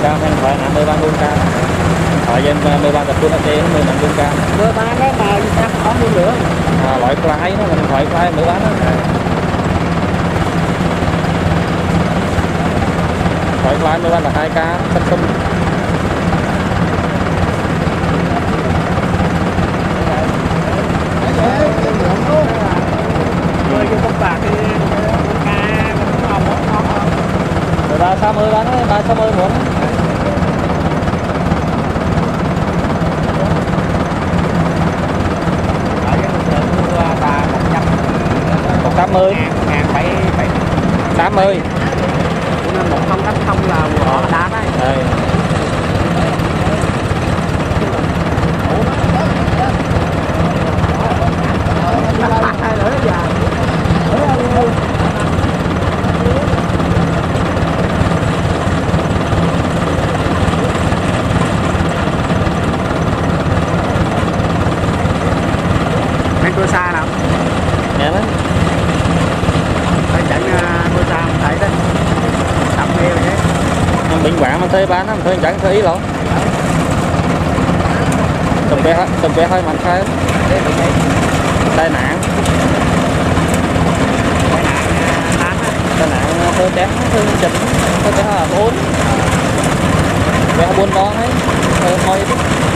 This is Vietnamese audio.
cam hay phải là 13 luôn cam thời gian 13 tập trung ở trên 13 luôn cam 13 đó mà sao không luôn nữa loại fly nó mình loại fly 13 đó loại fly 13 là 2 cam xanh xung rồi vô công bạc thì ca nó ngon 13 60 bán 3 60 muộn ở cái lực lượng mua ta 180 80 nên 1080 là họ đá đấy. đây Mấy cô xa nào? nè đó Tôi dẫn cô xa mình thấy đấy. Đập nghêu vậy. bệnh hoạn mình thuê bán nó mình thuê chẳng thuê ý lỗ từng bé hơi mạnh khai tai nạn tai nạn hơi chém hơi chỉnh hơi bé là 4 bé 4 con ấy hơi thôi